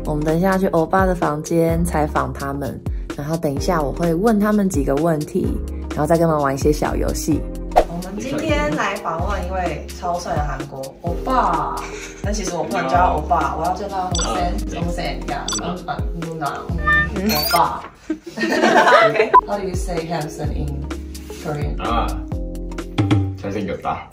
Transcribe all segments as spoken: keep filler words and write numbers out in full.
我们等一下去欧巴的房间采访他们，然后等一下我会问他们几个问题，然后再跟他们玩一些小游戏。我们今天来访问一位超帅的韩国欧巴，但其实我不能叫他欧巴，我要叫他洪森呀，嗯嗯嗯，欧巴。How do you say handsome in Korean? 아, 잘생겼다.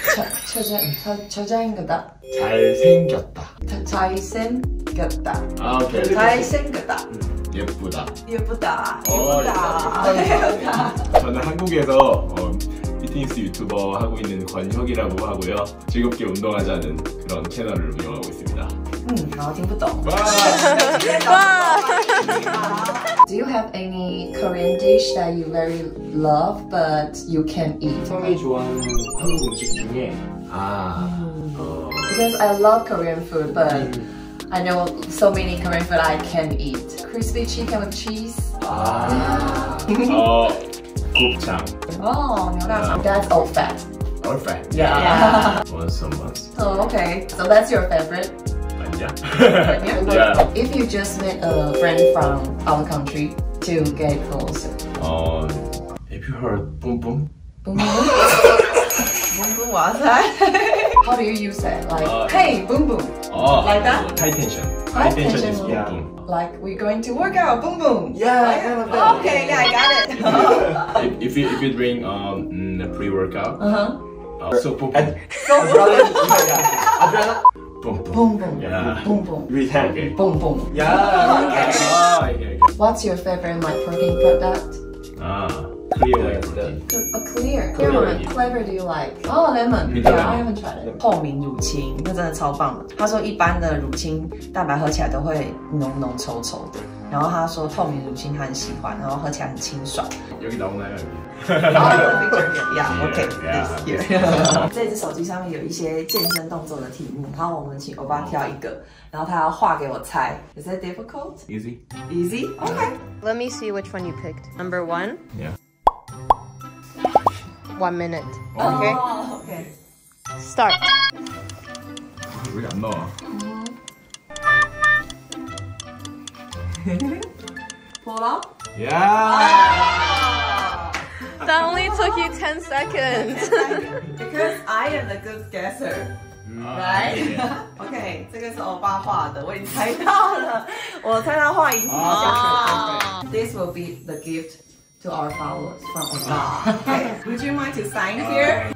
잘생겼다. 잘생겼다. 잘생겼다. 아, 오케이. 잘생겼다. 예쁘다. 예쁘다. 어, 예쁘다. 저는 한국에서 어, 피트니스 유튜버 하고 있는 권혁이라고 하고요. 즐겁게 운동하자는 그런 채널을 운영하고 있습니다. 음, 好听不懂. Do you have any Korean dish that you very love but you can't eat? 형이 좋아하는 한국 음식 중에 아, 어, Because I love Korean food, but I know so many Korean food I can't eat. Crispy chicken with cheese. 아, 어, 곱창. Oh, 牛大肠. That's old fat. All fat. Yeah. Once a month. Oh, okay. So that's your favorite. 아니야. Yeah. If you just met a friend from our country to get closer. 어, have you heard boom boom? Boom boom. Boom boom. What's that? How do you use that? Like, uh, hey, boom boom. 어, Like that? High tension. High High tension is tension. boom Yeah. boom. Like we're going to work out. Boom boom. Yeah, kind of that. Okay, yeah, I got it. if, if you if you drink um mm, pre-workout, Uh huh. uh, so boom And boom. brother, yeah, umbrella, boom boom. Boom boom. Yeah. Boom boom. with hand. Okay. Boom boom. Yeah. 아, okay, okay. What's your favorite my protein product? 아, clear whey The- protein. A clear. Clear Clear lemon. What flavor do you like? Oh, lemon. Bitter Yeah, I lemon. haven't tried it. 透明乳清，那真的超棒的。他说一般的乳清蛋白喝起来都会浓浓稠稠的，然后他说透明乳清他很喜欢，然后喝起来很清爽。 여기 나오나요 여기? Yeah, okay, Yeah, this here. 这只手机上面有一些健身动作的题目，然后我们请欧巴挑一个，然后他要画给我猜。Is that difficult? Easy. Easy? Okay. Let me see which one you picked. Number one, Yeah. one minute. Okay, Oh, okay. start. 여기 안 나와. Pull up. Yeah. That only took you ten seconds. Because I am the good guesser. Right? OK， 这个是欧巴画的，我已经猜到了。我猜他画荧幕下去。This will be the gift to our followers from Oba. Okay. Would you mind to sign here?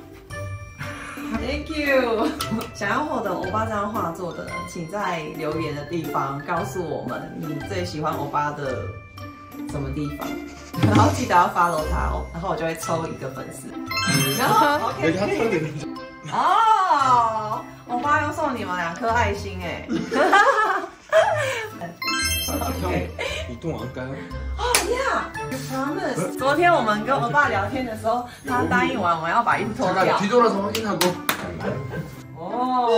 Thank you. 想要获得欧巴这张画作的，请在留言的地方告诉我们你最喜欢欧巴的什么地方，然后记得要 follow 他哦，然后我就会抽一个粉丝。然后 OK。哦，我爸又送你们两颗爱心哎。OK， 이동할까요? Oh yeah, you promise. 昨天我们跟我爸聊天的时候，他答应完我要把衣服脱掉。 뒤돌아서 확인하고. 哦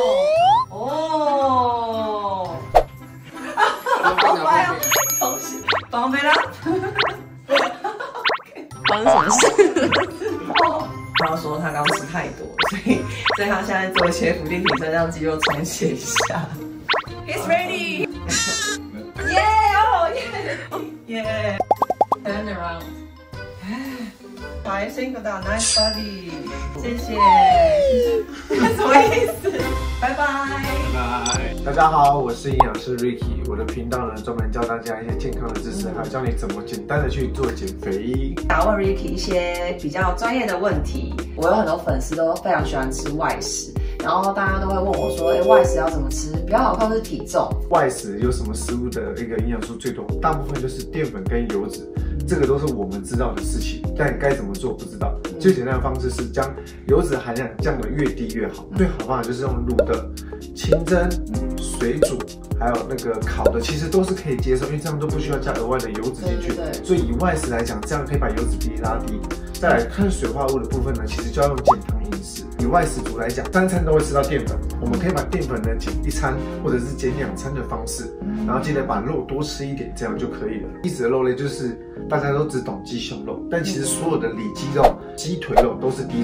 哦。我爸要重新绑回来。 发生什么事？ 他说他刚吃太多，所以所以他现在做一些伏地挺身，让肌肉充血一下。He's ready. Yeah, oh yeah, yeah. Turn around. 还辛苦到 nice body， 谢谢，什么意思？拜拜。 拜。 大家好，我是营养师 Ricky， 我的频道呢专门教大家一些健康的知识，还有教你怎么简单的去做减肥。 想问 Ricky 一些比较专业的问题，我有很多粉丝都非常喜欢吃外食，然后大家都会问我说，哎，外食要怎么吃比较好控制体重？ 外食有什么食物的一个营养素最多？大部分就是淀粉跟油脂。这个都是我们知道的事情，但该怎么做不知道。最简单的方式是将油脂含量降得越低越好。最好的方法就是用卤的、清蒸、水煮，还有那个烤的，其实都是可以接受，因为这样都不需要加额外的油脂进去。所以以外食来讲，这样可以把油脂比例拉低。再来看水化物的部分呢，其实就要用减糖饮食。以外食族来讲，三餐都会吃到淀粉，我们可以把淀粉呢减一餐或者是减两餐的方式，然后记得把肉多吃一点，这样就可以了。低脂的肉类就是大家都只懂鸡胸肉，但其实所有的里脊肉、鸡腿肉都是低脂的。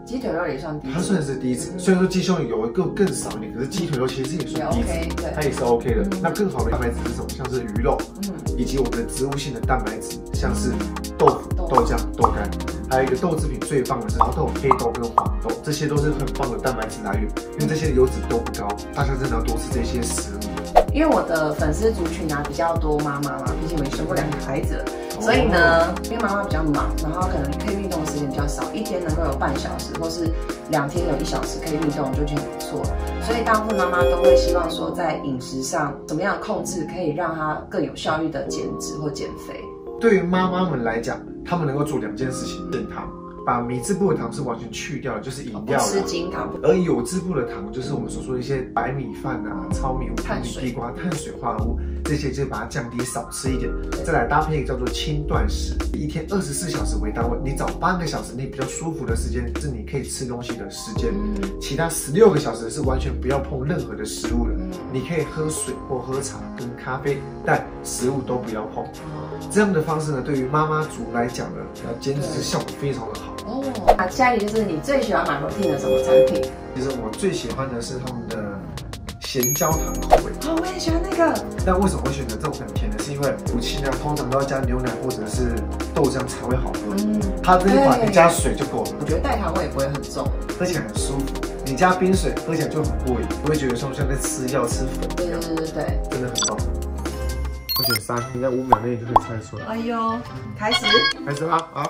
鸡腿肉也算低脂， 它算是低脂。虽然说鸡胸有更更少一点，可是鸡腿肉其实也算低脂， 也 OK， 它也是 OK 的。那更好的蛋白质是什么？像是鱼肉，嗯，以及我们的植物性的蛋白质，像是豆腐、豆浆、豆干，还有一个豆制品最棒的是毛豆、黑豆跟黄豆，这些都是很棒的蛋白质来源，因为这些油脂都不高，大家真的要多吃这些食物。 因为我的粉丝族群啊比较多妈妈嘛，毕竟我也生过两个孩子了，所以呢，因为妈妈比较忙，然后可能可以运动的时间比较少，一天能够有半小时，或是两天有一小时可以运动，就已经很不错了。所以大部分妈妈都会希望说，在饮食上怎么样控制，可以让她更有效率的减脂或减肥。 对于妈妈们来讲，她们能够做两件事情：减糖。把米字部的糖是完全去掉的，就是饮料不吃精糖， 而有字部的糖就是我们所说的一些白米饭啊、糙米、五谷米、地瓜、碳水化合物这些，就把它降低，少吃一点。再来搭配一个叫做轻断食，一天二十四小时为单位，你早八个小时你比较舒服的时间是你可以吃东西的时间，其他十六个小时是完全不要碰任何的食物的。你可以喝水或喝茶跟咖啡，但食物都不要碰。这样的方式呢，对于妈妈族来讲呢，要减脂效果非常的好。 哦，啊，下一个就是你最喜欢买 Routine 的什么产品？ 其实我最喜欢的是他们的咸焦糖口味。 哦，我也喜欢那个。 但为什么会选择这种很甜的？是因为乳清啊，通常都要加牛奶或者是豆浆才会好喝。嗯，它这一款你加水就够了。 我觉得代糖味也不会很重， 喝起来很舒服。你加冰水喝起来就很过瘾，不会觉得说像在吃药吃粉一样。 对对对对， 真的很棒。我选三，应该五秒内就可以猜得出来。 哎呦，开始， 开始啦啊！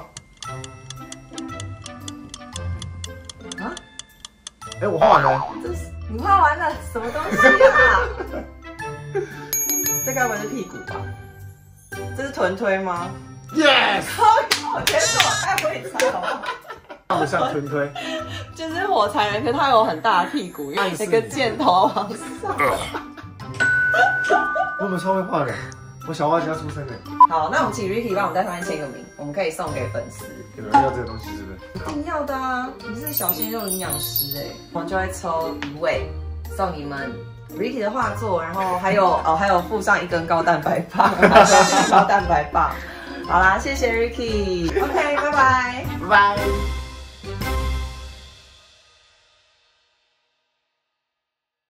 啊？ 哎，我画完了。 这是你画完了什么东西啊？这该不会是屁股吧？这是臀推吗 ？Yes。 我天哪，我太会猜了。 像不像臀推？ 就是火柴人，可是他有很大的屁股，因为那个箭头往上。 我们超会画的，我小画家出身的。 好，那我们请 Ricky 帮我们在上面签个名，我们可以送给粉丝。 有人要这个东西是不是？ 一定要的啊！你是小鲜肉营养师哎，我们就会抽一位送你们 Ricky 的画作，然后还有哦，还有附上一根高蛋白棒，高蛋白棒。好啦，谢谢 Ricky。OK， 拜拜， 拜拜。